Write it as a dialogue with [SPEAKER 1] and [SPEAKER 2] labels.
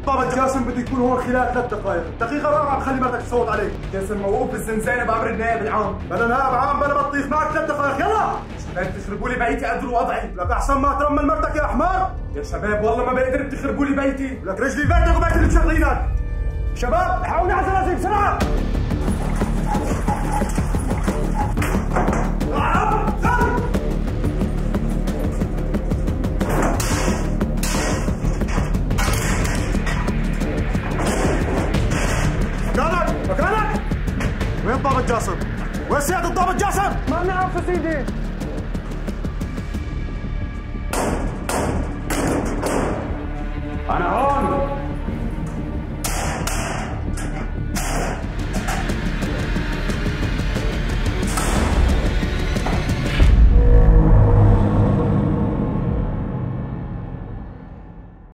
[SPEAKER 1] الضابط جاسم بده يكون هون خلال 3 دقائق، الدقيقة الرابعة بخلي مرتك تصوت عليك.
[SPEAKER 2] جاسم موقوف بالزنزانة بأمر النائب العام.
[SPEAKER 1] بلا نائب عام بلا بطيخ، معك 3 دقائق يلا.
[SPEAKER 2] شباب تخربوا لي بيتي قدروا وضعي.
[SPEAKER 1] لك أحسن ما ترمل مرتك يا حمار.
[SPEAKER 2] يا شباب والله ما بقدر تخربوا لي بيتي.
[SPEAKER 1] لك رجلي بيتك وبيت اللي مشغلينك. شباب حاولوا على الزنازين بسرعة. مكانك! وين الضابط جاسم؟ وين سيادة الضابط جاسم؟
[SPEAKER 3] ما بنعرف يا سيدي.
[SPEAKER 1] أنا هون.